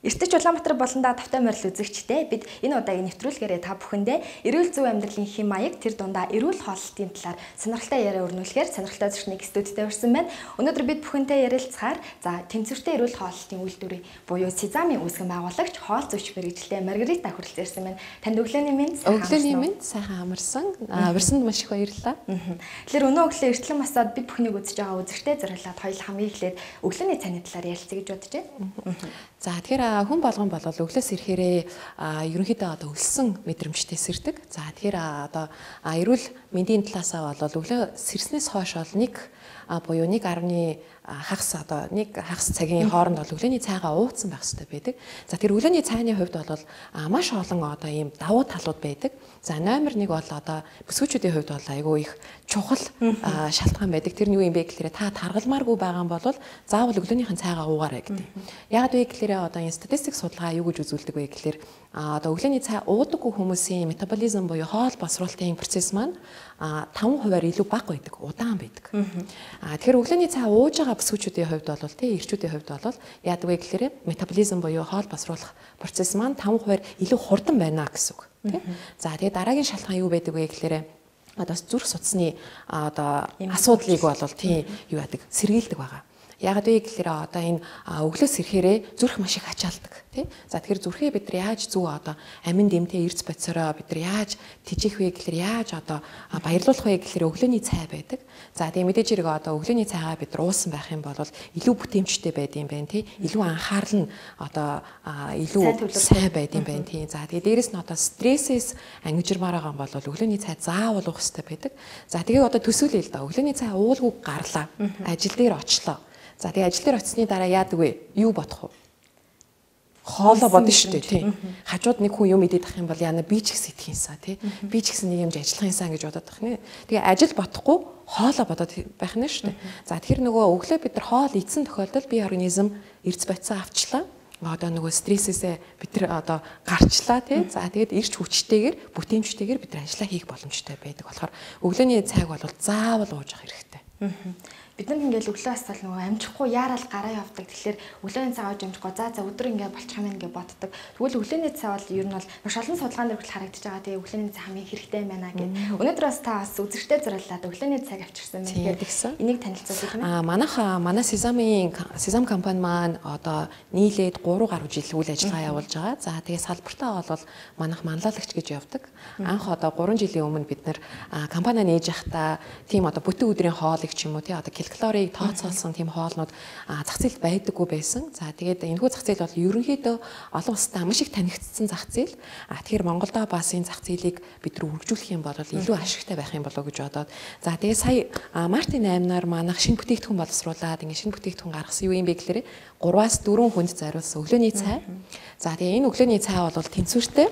Эртэж Улаанбаатар болон Давтай морил үзэгчдээ бид энэ удаагийн нэвтрүүлгээрээ та бүхэндээ эрүүл зөв амьдралын хэм маяг тэр дундаа эрүүл хооллолтын талаар сонирхолтой яриа өрнүүлэхээр сонирхолтой зочныг студидтэй урьсан байна. Өнөөдөр бид бүхэнтэй ярилцахаар тэнцвэртэй эрүүл хооллолтын үйлдвэрийн буюу Сезамын үүсгэн байгуулагч хоол зүйч мэргэжлийн Маргарита хүрэлцэн ирсэн байна. Танд өглөөний мэнд сайхан амарсан. Урьсанд маш их баярлалаа. Тэгэхээр өнөө өглөө эртлэн масаад бид бүхнийг үзэж байгаа үзэгчтэй зориулаад хоёул хамгийн эхлээд өглөөний цайны талаар ярилцъя гэж бодож байна. За тэгэхээр хүн болгон бол өглөөс ирэхээрээ ерөнхийдөө одоо өлсөн мэдрэмжтэй сэрдэг. За тэгэхээр одоо эрүүл мэндийн талаасаа бол өглөө сэрснээс хойш бол нэг хагас цагийн хооронд бол өглөөний цайгаа ууцсан байх хэрэгтэй байдаг. За тэр өглөөний цайны хувьд бол маш олон одоо ийм давуу талууд байдаг. За номер 1 бол одоо бүсгүүчүүдийн хувьд бол айгүй их чухал шалтгаан байдаг. Тэр нь юу юм бэ гэхээр та таргалмааргүй байгаа юм бол заавал өглөөнийхэн цайгаа уугаарай гэдэг. Яг вэ гэхээр одоо энэ статистик судалгаа юу гэж үзүүлдэг вэ гэхээр одоо өглөөний цай уудаггүй хүмүүсийн метаболизм буюу хоол босруулалтын процесс маань 5%-аар илүү бага байдаг, удаан байдаг. Тэгэхээр өглөөний цай ууж байгаа бүсгүүчүүдийн хувьд бол эрчүүдийн хувьд бол яадаг вэ гэхээр метаболизм буюу хоол босруулах процесс маань 5%-аар илүү хурдан байна гэсэн үг. За тэгээд дараагийн шалтгаан юу байдаг вэ гэхээр одоо зүрх судасны одоо асуудлыг бол тийм юу яадаг сэргийлдэг байгаа. Яг вэ гэхээр одоо энэ өглөөс ирэхээрээ зүрх маш их ачаалдаг тий. За тэгэхээр зүрхээ бид нар яаж зүг одоо амин дэмтэй эрдэс бодисороо бид нар яаж тижих вэ гэхээр яаж одоо баярлуулах вэ гэхээр өглөөний цай байдаг. За тэгээ мэдээж хэрэг одоо өглөөний цайгаа бид нар уусан байх юм бол илүү бүтээмжтэй байдığım байх тий. Илүү анхаарал нь одоо илүү сайн байдığım байх тий. За тэгээ дээрэс нь одоо стрессээс ангижирмаар байгаа юм бол өглөөний цай заавал уух хэрэгтэй байдаг. За тэгээ одоо төсөөлөе л да. Өглөөний цай уулгүй гарлаа. Ажил дээр очлоо. За тэгээ ажил дээр очсны дараа яадаг вэ? Юу бодох вэ? Хоолоо бодно шүү дээ тий. Хажууд нэг хүн юм идэх юм бол яана би ч их сэтгэхийнсаа тий. Би ч гэсэн нэг юм ажиллахынсаа гэж бодоод байх нэ. Тэгээ ажил бодохгүй хоолоо бодоод байх нэ шүү дээ. За тэгэхээр нөгөө өглөө бид нар хоол идсэн тохиолдолд бие организм эрдэс бодисоо авчлаа. Одоо нөгөө стрессээсээ бид нар одоо гарчлаа тий. За тэгээд эрч хүчтэйгээр бүтээмжтэйгээр бид нар ажиллаа хийх боломжтой байдаг. Болохоор өглөөний цайг бол заавал ууж явах хэрэгтэй. Бид нар ингээл өглөө хасвал нөгөө амжихгүй яарал гараа явдаг. Тэгэхээр өглөөний цай ууж амжихгүй за өдөр ингээ болчих юм ингээ боддог. Тэгвэл өглөөний цай бол ер нь бол маш олон судалгаан дээр харагдаж байгаа. Тэгээ өглөөний цай хамгийн хэрэгтэй юм байна гэдэг. Өнөөдөр бас та бас үзэгчтэй зориулаад өглөөний цайг авчирсан байна. Тэгэхээр энийг танилцуулъя гэнэ. Манай Сезам компани маань одоо нийлээд 3 гаруй жил үйл ажиллагаа явуулж байгаа. За тэгээ салбартаа бол манайх манлайлагч гэж явдаг. Анх одоо 3 жилийн өмнө бид нар компани нээж явахдаа тийм одоо бүтэн өдрийн хоолыг ч юм уу тий одоо калорийг тооцоолсон тийм хоолнууд зах зээлд байдаггүй байсан. За тэгээд энэхүү зах зээл бол ерөнхийдөө олон улсад маш их танигдсан зах зээл. Тэгэхээр Монголдо бас энэ зах зээлийг бид нар үргэлжлүүлэх юм бол илүү ашигтай байх юм болоо гэж бодоод. За тэгээд сая Мартин 8-наар манайх шинэ бүтээгдэхүүн боловсруулад ингэ шинэ бүтээгдэхүүн гаргасан юу юм бэ гэхээр 3-аас 4 хүнд зориулсан өглөөний цай. За тэгээд энэ өглөөний цай бол тэнцвэртэй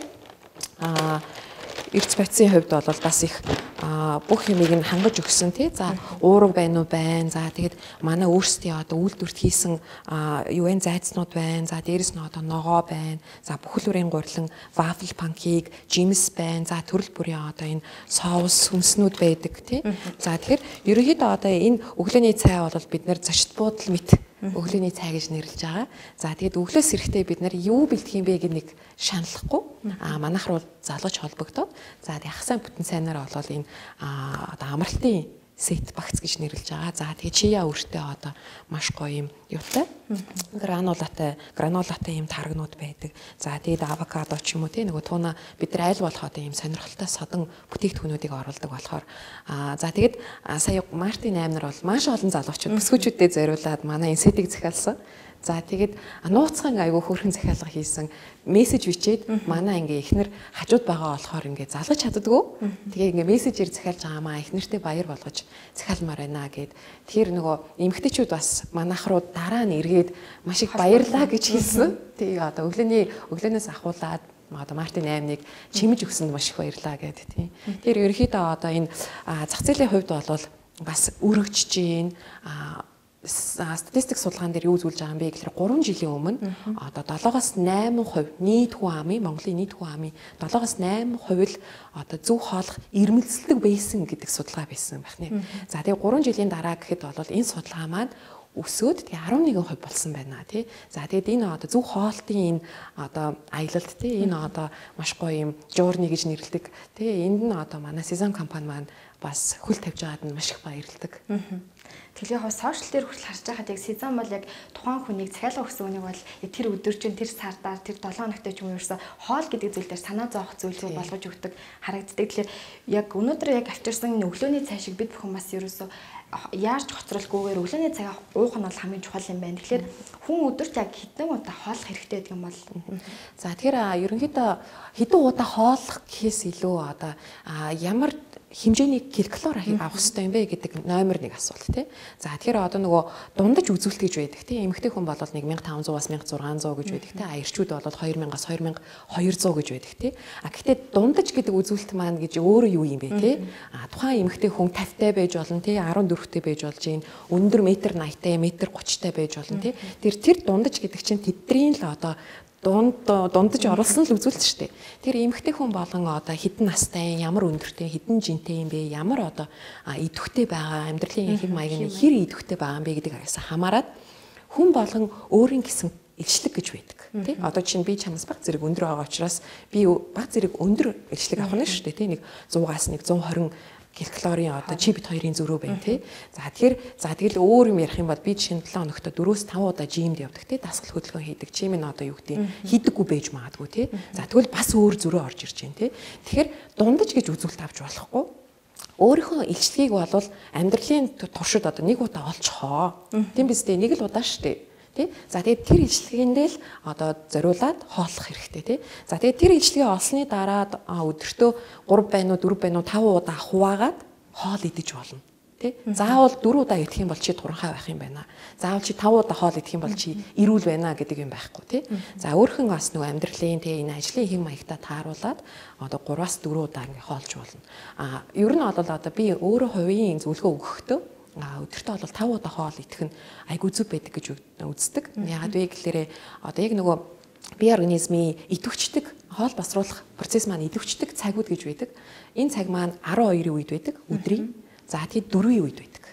эрдэс бодисын хувьд бол бас их бүх юмыг нь хангаж өгсөн тий. За уурга байна уу байна. За тэгээд манай өөрсдийн одоо үйлдвэрт хийсэн UN зайцнууд байна. За дээрэс нь одоо ногоо байна. За бүхэл бүрийн гурилан вафл панкейк, жимс байна. За төрөл бүрийн одоо энэ соус сүнснүүд байдаг тий. За тэгэхээр ерөнхийдөө одоо энэ өглөөний цай бол бид нэр зочд буудал мэт өглөөний цай гэж нэрлэж байгаа. За тэгээд өглөөс эрэхтэй бид нар юу бэлдэх юм бэ гэдэг нэг шаналхгүй манайх руу залгаж холбогдоод за тэгээд хасан бүтэн сайнаар болол энэ одоо амралтын сет багц гэж нэрлэж байгаа. За тэгээд чия өөртөө одоо маш гоё юм юутай гранулатай юм таргнууд байдаг. За тэгээд авокадо ч юм уу тий нөгөө туна бид нар аль болох одоо юм сонирхолтой содон бүтээгдэхүүнүүдийг оруулдаг болохоор за тэгээд сая Мартин 8-нар бол маш олон залуучууд бүсгүүчүүдэд зориулаад манай энэ сетийг захиалсан. За тэгээд нууцхан айгүй хөөрхөн захиалга хийсэн мессеж бичээд манай ингээ эхнэр хажууд байгаа болохоор ингээ залгаж чаддгүй. Тэгээ ингээ мессежээр захиалж байгаа маа эхнэртэй баяр болгож захиалмаар байна гэд. Тэгэхээр нөгөө эмэгтэйчүүд бас манайх руу дараа нь эргээд маш их баярлаа гэж хэлсэн. Тэгээ одоо өглөөнөөс ахуулаад одоо Мартин 8-ыг чимэж өгсөнд маш их баярлаа гэд тий. Тэгэхээр ерөнхийдөө одоо энэ зах зээлийн хувьд бол бас өргөжж гин статистик судалгаан дээр юу үзүүлж байгаа юм бэ гэхээр 3 жилийн өмнө одоо 7-8% нийт хүн амын Монголын нийт хүн амын 7-8% л одоо зөв хоолох ирмэлцэлдэг байсан гэдэг судалгаа байсан байна. За тэгээ 3 жилийн дараа гэхэд бол энэ судалгаа маань өсөөд тэгээ 11% болсон байна тий. За тэгээд энэ одоо зөв хоолтын энэ одоо аялалд тий энэ одоо маш гоё юм journey гэж нэрлэдэг тий. Энд нь одоо манай Sesam компани маань бас хөл тавьж байгаад нь маш их баярлдаг. Тэгэхээр яг сошиал дээр хүртэл харж байхад яг Sesam бол яг тухайн хүнийг захиалга өгсөн үнийг бол тэр өдөржин тэр сардаар тэр 7 хоногт ч юм уу ерөөсө хоол гэдэг зүйл дээр санаа зовох зүйлсүүд болгож өгдөг харагддаг. Тэгэхээр яг өнөөдөр яг авчирсан өглөөний цай шиг бид бүхэн бас ерөөсө яарч хоцролгүйгээр өглөөний цагаа уух нь бол хамгийн чухал юм байна. Тэгэхээр хүн өдөрт яг хэдэн удаа хооллох хэрэгтэй гэдэг юм бол. За тэгэхээр ерөнхийдөө хэдэн удаа хооллох гэхээс илүү одоо ямар хэмжээний килокалори авах хэрэгтэй юм бэ гэдэг номер 1 асуулт тий. За тэгэхээр одоо нөгөө дундаж үзүүлэлт гэж байдаг тий. Эмэгтэй хүн бол 1500-аас 1600 гэж байдаг тий. Эрчүүд бол 2000-аас 2200 гэж байдаг тий. Гэхдээ дундаж гэдэг үзүүлэлт маань гэж өөрөө юу юм бэ тий? Тухайн эмэгтэй хүн 50-тай байж болно тий. 14-тэй байж болж гин өндөр 1.80-тай, 1.30-тай байж болно тий. Тэр дундаж гэдэг чинь тэдний л одоо дундаж оруулсан л үзүүлэлт шүү дээ. Тэр эмэгтэй хүн болон одоо хэдэн настай, ямар өндөртэй, хэдэн жинтэй юм бэ, ямар одоо идэвхтэй байгаа, амьдралын хэв маяг нь хэр идэвхтэй байгаа юм бэ гэдэгээс хамаарат хүн болон өөрийн гэсэн илчлэг гэж байдаг. Тий? Одоо чинь би чамаас баг зэрэг өндөр байгаа учраас би баг зэрэг өндөр илчлэг авах нь шүү дээ. Тий? Нэг 100-аас 120 килокалорийн одоо чи бит хоёрын зөрүү байна тий. За тэгэл өөр юм ярих юм бол би жишээ нь 7 хоногт 4-5 удаа жимд явдаг тий. Дасгал хөдөлгөөн хийдэг. Чим нь одоо юу гэдэг хийдэггүй байж магадгүй тий. За тэгвэл бас өөр зөрөө орж ирж байна тий. Тэгэхээр дундаж гэж үзүүлэлт авч болохгүй. Өөрийнхөө илчлэгийг бол амьдралын туршид одоо нэг удаа олцохоо. Тийм биз дээ. Нэг л удаа штэ. Тий? За тэгээд тэр илчлэгэндээ л одоо зориулаад хооллох хэрэгтэй тий. За тэгээд тэр илчлэгээ олсны дараа өдөртөө 3 байна уу 4 байна уу 5 удаа хуваагаад хоол идэж болно. Тий? Заавал 4 удаа идэх юм бол чи туранхай байх юм байна. Заавал чи 5 удаа хоол идэх юм бол чи эрүүл байна гэдэг юм байхгүй тий. За өөрхөн бас нөгөө амьдралын тий энэ ажлын хэм маягтаа тааруулаад одоо 3-аас 4 удаа ингээ хоолж болно. Ер нь бол одоо би өөрөө хувийн зөвлөгөө өгөхдөө өдөртөө бол 5 удаа хоол идэх нь айгүй зүг байдаг гэж үздэг. Яагаад вэ гэхээр одоо яг нөгөө бие организмын идэвхждэг хоол босруулах процесс маань идэвхждэг цагууд гэж байдаг. Энэ цаг маань 12-ийн үед байдаг өдрийн. За тэгээд 4-ийн үед байдаг.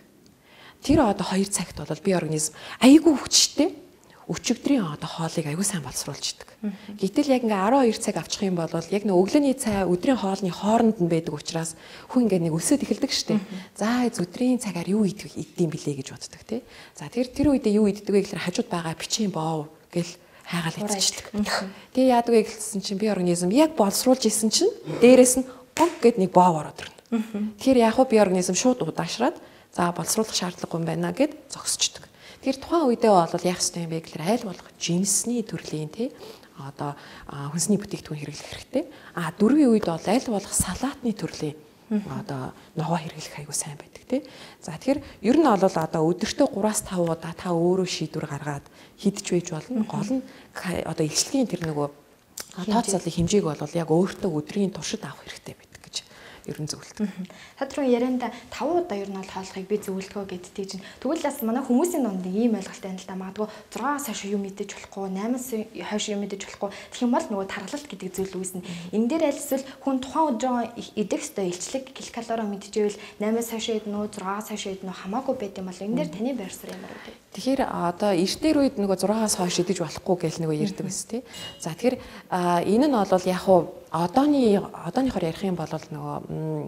Тэр одоо 2 цагт бол бие организм айгүй хүчтэй өчигдрийн одоо хоолыг аягүй сайн боловсруулждаг. Гэтэл яг ингээ 12 цаг авчих юм бол яг нэг өглөөний цай өдрийн хоолны хооронд нь байдаг учраас хүн ингээ нэг өсөд эхэлдэг штеп. За өдрийн цагаар юу идэм билээ гэж боддог тий. За тэр үедээ юу иддэг вэ гэхээр хажууд байгаа бичийн боов гэл хайгаал идчихдэг. Тэгээ яадаг вэ гэсэн чинь бие организм яг боловсруулж исэн чинь дээрээс нь бог гэд нэг боов ороод ирнэ. Тэгэхээр яг бие организм шууд удаашраад за боловсруулах шаардлагагүй юм байна гэд зогсчдөг. Тэр тухайн үедээ бол яах ёстой юм бэ гэхээр айл болох жинсний төрлийн тий одоо хүнсний бүтээгдэхүүн хэрэглэх хэрэгтэй. 4-ийн үед бол айл болох салаатны төрлийн одоо ногоо хэрэглэх аягүй сайн байдаг тий. За тэгэхээр ер нь бол одоо өдөртөө 3-аас 5 удаа та өөрөө шийдвэр гаргаад хидж байж болно. Гол нь одоо илчлэгийн тэр нөгөө тооцоолын хэмжээг бол яг өөртөө өдрийн туршид авах хэрэгтэй байдаг гэж ер нь зөвлөдөг. Тадрын ярианда 5 удаа ер нь бол хооллохыг би зөвлөдгөө гэдгийг чинь тэгвэл бас манай хүмүүсийн дунд ийм ойлголт байна л да. Магадгүй 6-аас хойш юм мэдэж болохгүй, 8-аас хойш юм мэдэж болохгүй. Тэгэх юм бол нөгөө тархалт гэдэг зүйл үүснэ. Энэ дээр альсвал хүн тухайн өдрөө идэх ёстой илчлэг килокалори мэдчихвэл 8-аас хойш идэх нь 6-аас хойш идэх нь хамаагүй байт юм бол энэ дээр таны байр суурь ямар вэ? Тэгэхээр одоо эртнэр үед нөгөө 6-аас хойш идэж болохгүй гэж нөгөө ярьдаг байсан тий. За тэгэхээр энэ нь бол яг хуу одооныхоор ярих юм бол нөгөө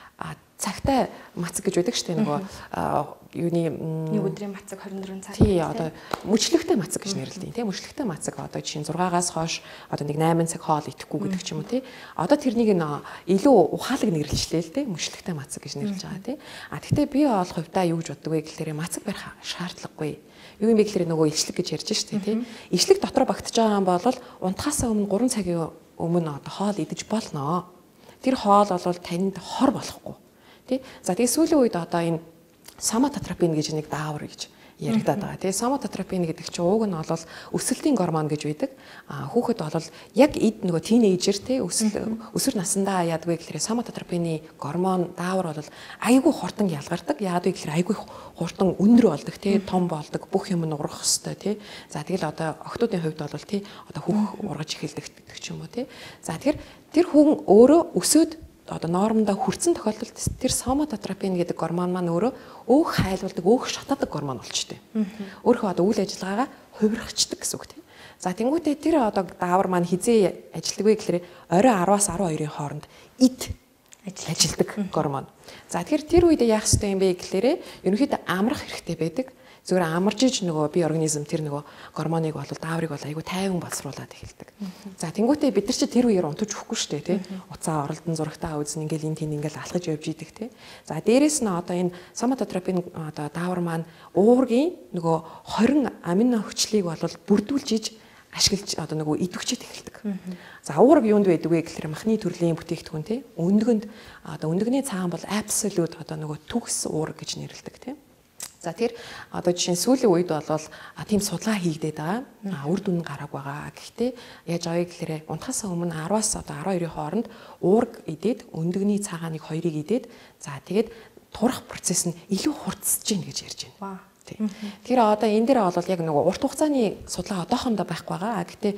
цагтай мацаг гэж байдаг шүү дээ нөгөө юуны нэг өдрийн мацаг 24 цаг. Тий одоо мөчлөгтэй мацаг гэж нэрлэдэг тий. Мөчлөгтэй мацаг одоо жишээ нь 6-аас хойш одоо нэг 8 цаг хоол идэхгүй гэдэг ч юм уу тий. Одоо тэрнийг илүү ухаалаг нэрлэлчлээ л тий. Мөчлөгтэй мацаг гэж нэрлэж байгаа тий. Гэхдээ би бол хувьдаа юу гэж боддог вэ гэхээр мацаг барих шаардлагагүй. Юу юм бэ гэхээр нөгөө илчлэг гэж ярьж штэ тий. Илчлэг дотор багтаж байгаа юм бол унтахаас өмнө 3 цагийн өмнө одоо хоол идэж болно. Тэр хоол бол танд хор болохгүй. Тий. За тэгээ сүүлийн үед одоо энэ соматотропин гэж нэг даавар гэж яригадаад байгаа. Тэгээ соматотропин гэдэг чинь ууг нь бол өсөлтийн гормон гэж байдаг. Хүүхэд бол яг эд нөгөө тийнейжер тий өсвөр насндаа яадаг вэ гэхээр соматотропины гормон даавар бол айгүй хурдан ялгардаг. Яадаг вэ гэхээр айгүй хурдан өндөр болдог тий том болдог бүх юм нь ургах хэвээр тий. За тэгэл одоо охтуудын хувьд бол тий одоо хүүх ургаж эхэлдэг ч юм уу тий. За тэгэхээр тэр хүн өөрөө өсөөд одоо нормондоо хүрсэн тохиолдолд тэр соматотропин гэдэг гормон маань өөрөө өөх хайлуулдаг, өөх шатаадаг гормон болчтой. Өөрийнхөө одоо үйл ажиллагаагаа хувиргачдаг гэсэн үг тийм. За тэнгуүтээ тэр одоо даавар маань хизээ ажилтдаг вэ гэхээр орой 10-аас 12-ийн хооронд эд ажилтдаг гормон. За тэгэхээр тэр үед яах ёстой юм бэ гэхээр ерөнхийдөө амрах хэрэгтэй байдаг. Зүгээр амарж иж нөгөө бие организм тэр нөгөө гормоныг бол дааврыг бол айгүй тайван боловсруулад эхэлдэг. За тэнгуүтээ бид нар чи тэр үеэр унтаж өгөхгүй шүү дээ тий. Уцаа оролдон зурагтаа үзэн ингээл энэ тийм ингээл алхаж явж идэг тий. За дээрэс нь одоо энэ соматотропин одоо даавар маань уургийн нөгөө 20 амино хүчлийг бол бүрдүүлж иж ашиглаж одоо нөгөө идэвхжиж эхэлдэг. За уург юунд байдаг вэ гэхээр махны төрлийн бүтээгдэхүүн тий. Өндгөнд одоо өндгөний цаан бол absolute одоо нөгөө төгс уург гэж нэрлэдэг тий. За тэр одоо жишээ нь сүүлийн үед бол тийм судалгаа хийгдээд байгаа. Үр дүн гараг байгаа. Гэхдээ яаж байгаа гэхээр унтахаас өмнө 10-аас одоо 12-ийн хооронд уург идээд өндөгний цагааныг хоёрыг идээд за тэгээд турах процесс нь илүү хурцсаж гин гэж ярьж байна. Тэгэхээр одоо энэ дээр бол яг нөгөө урт хугацааны судалгаа одоохондоо байхгүй байгаа. Гэхдээ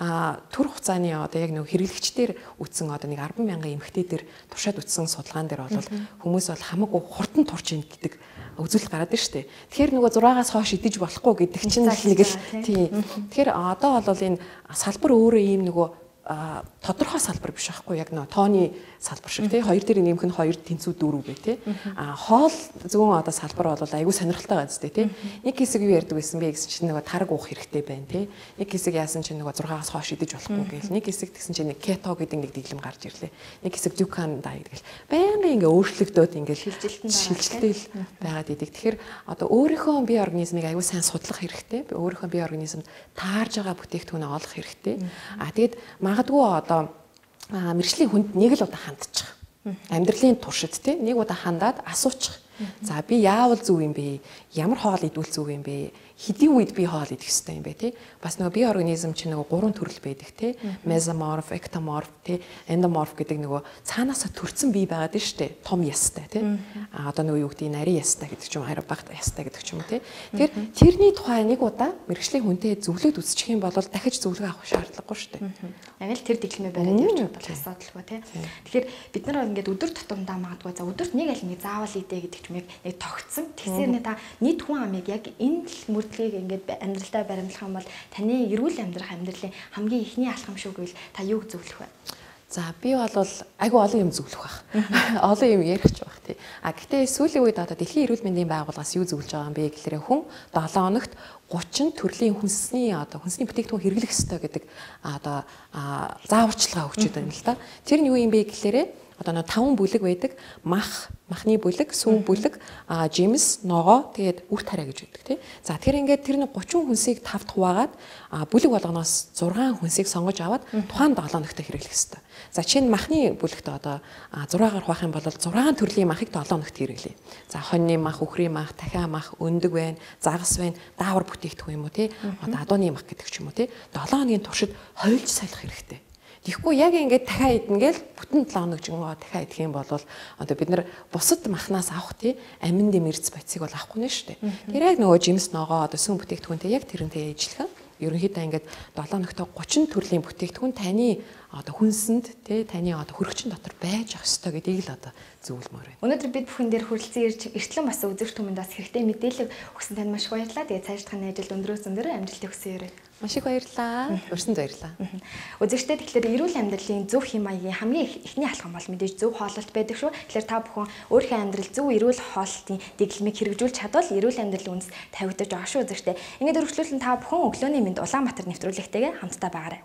түр хугацааны одоо яг нөгөө хэрэглэгчдэр үтсэн одоо нэг 10,000 эмэгтэй дээр туршаад үтсэн судалгаан дээр бол хүмүүс бол хамаагүй хурдан турж ийн гэдэг үзүүлэлт гараад байна шүү дээ. Тэгэхээр нөгөө 6-аас хойш идэж болохгүй гэдэг чинь нэг л тийм. Тэгэхээр одоо бол энэ салбар өөрөө ийм нөгөө тодорхой салбар биш байхгүй яг нөө тооны салбар шиг тий 2 дээр нэмэх нь 2 тэнцүү 4 гэ тий хоол зөвхөн одоо салбар бол айгүй сонирхолтой байгаа зү тий нэг хэсэг юу ярьдаг байсан бэ гэсэн чинь нөгөө тараг уух хэрэгтэй байна тий нэг хэсэг яасан чинь нөгөө 6-аас хойш идэж болохгүй гээл нэг хэсэг тэгсэн чинь нэг кето гэдэг нэг дэглэм гарч ирлээ нэг хэсэг зюкан дайет гэл байнгын ингээ өөрчлөгдөөд ингээ шилжилтэл байгаад идэг тэгэхээр одоо өөрийнхөө бие организмыг айгүй сайн судлах хэрэгтэй өөрийнхөө бие организмд таарж байгаа бүтээгдэхүүнээ олох хэрэгтэй тэгээд магадгүй одоо мэрэгжлийн хүнд нэг л удаа хандчих. Амьдралын туршид тий нэг удаа хандаад асуучих. За би яавал зөв юм бэ? Ямар хоол идвэл зөв юм бэ? Хэдийн үед би хоол идэх ёстой юм бэ тий? Бас нөгөө бие организм чинь нөгөө 3 төрөл байдаг тий. Mesomorph, ectomorph тий, endomorph гэдэг нөгөө цаанаасаа төрсэн бие байгаад нь штэ. Том ястай тий. Одоо нөгөө юу гэдэг нарийн ястай гэдэг ч юм харин багт ястай гэдэг ч юм тий. Тэгэхээр тэрний тухай нэг удаа мэрэгжлийн хүнтэй зөвлөд үзчих юм бол дахиж зөвлөгөө авах шаардлагагүй штэ. Яг л тэр дэглэмээ бариад явж бодвол асуудалгүй тий. Тэгэхээр бид нар ингээд өдөр тутамдаа магадгүй за өдөрт нэг аль нэг заавал идэ гэдэг ч юм яг тогтсон. Тэгсээр та нийт хүн амыг яг энэ л мөрдлгийг ингээд амьдралдаа баримтлах юм бол таны эрүүл амьдрах амьдралын хамгийн ихний алхам шүү гэвэл та юуг зөвлөх вэ? За би бол айгүй олон юм зөвлөх байх. Олон юм ярих ч байх тий. Гэхдээ сүүлийн үед одоо Дэлхийн эрүүл мэндийн байгууллагаас юу зөвлөж байгаа юм бэ гэхээр хүн 7 хоногт 30 төрлийн хүнсний бүтээгдэхүүн хэрэглэх ёстой гэдэг одоо зааварчилгаа өгч байгаа юм л да. Тэр нь юу юм бэ гэхээр одоо 5 бүлэг байдаг. Махны бүлэг, сүү бүлэг, жимс, ногоо, тэгээд үр тариа гэж байдаг тий. За тэгэхээр ингээд тэр 30 хүнсийг 5-д хуваагаад бүлэг болгоноос 6 хүнсийг сонгож аваад тухайн 7 хоногт хэрэглэх ёстой. За чинь махны бүлэгт одоо 6-аар хуваах юм бол 6 төрлийн махыг 7 хоногт хэрэглэе. За хоньны мах, үхрийн мах, дахиа мах, өндөг байна, загас байна, даавар бүтээгдэхүүн юм уу тий. Одоо адууны мах гэдэг ч юм уу тий. 7 хоногийн туршид хойлж салах хэрэгтэй. Тэгэхгүй яг ингээд дахиад идэнэ гээл бүтэн 7 хоног жингөө дахиад идэх юм бол одоо бид нар бусад махнаас авах тий амин дэмэрц бодисыг бол авахгүй нэ штэ. Тэр яг нөгөө жимс ногоо одоо сүм бүтээгдэхүүнтэй яг тэрнтэй ажиллах. Ерөнхийдөө ингээд 7 хоногт 30 төрлийн бүтээгдэхүүн таны одоо хүнсэнд тий таны одоо хөрөгчн дотор байж ах ёстой гэдгийг л одоо зөвлөмөр байна. Өнөөдөр бид бүхэн дээр хүрэлцэн ирж эртлэн бас үзэгч хүмүүнд бас хэрэгтэй мэдээлэл өгсөн танд маш их баярлалаа. Тэгээд цаашдын ажил өндрөөс өндөр амжилт хүсье. Маш их баярлалаа. Өрсөн баярлалаа. Үзэгчдээ тэгэхээр эрүүл амьдралын зөв хэм маягийн хамгийн ихний алхам бол мэдээж зөв хооллолт байдаг шүү. Тэгэхээр та бүхэн өөрийнхөө амьдрал зөв эрүүл хооллолтын дэглэмийг хэрэгжүүлж чадвал эрүүл амьдралын үндэс тавигдаж байгаа шүү үзэгчдээ. Ингээд өргөжлүүлэн та бүхэн өглөөний мэнд Улаанбаатар нэвтрүүлэгтэйгээ хамтдаа байгаарай.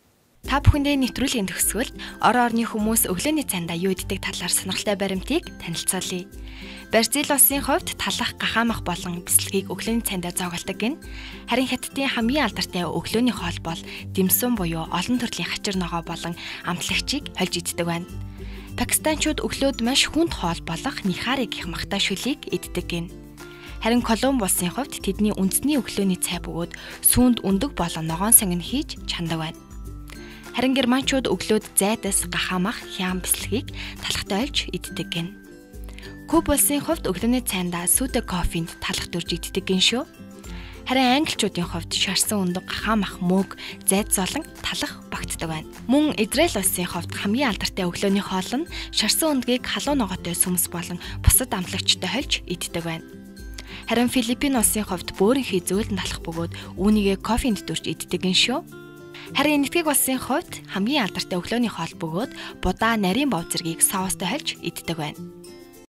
Та бүхэндээ нэвтрүүлгийн төгсгөлд орон орны хүмүүс өглөөний цайндаа юу иддэг талаар сонирхолтой баримтыг танилцуулъя. Бразил улсын хувьд талах, гахаамах болон бэлсгэлгийг өглөөний цайндаа зоогоолдог гин. Харин Хятадын хамгийн алдартай өглөөний хоол бол димсум буюу олон төрлийн хачир ногоо болон амтлагчийг хольж иддэг байна. Пакистанчууд өглөөд маш хүнд хоол болох нихари гэх магтаа шүлийг иддэг гин. Харин Колумб улсын хувьд тэдний үндэсний өглөөний цай бөгөөд сүүнд өндөг болон ногоон сонгон хийж чандаг байна. Харин германчууд өглөөд зайдас, гахаамах, хям бэлсгэлгийг талхтай олж иддэг гин. Куб улсын хувьд өглөөний цайндаа сүдэ кофенд талах дөрж иддэг гин шүү. Харин англичуудын хувьд шарсан өндөг, хам ах мөг, зайд золон талах багтдаг байна. Мөн Израиль улсын хувьд хамгийн алдартай өглөөний хоол нь шарсан өндгийг халуун ногоотой сүмс болон бусад амлагчтай хольж иддэг байна. Харин Филиппин улсын хувьд бөөрийнхий зөөлөн талах бөгөөд үүнийгээ кофенд дүүрч иддэг юм шүү. Харин Энэтхэг улсын хувьд хамгийн алдартай өглөөний хоол бөгөөд будаа нарийн бов зэргийг соустой хольж иддэг байна.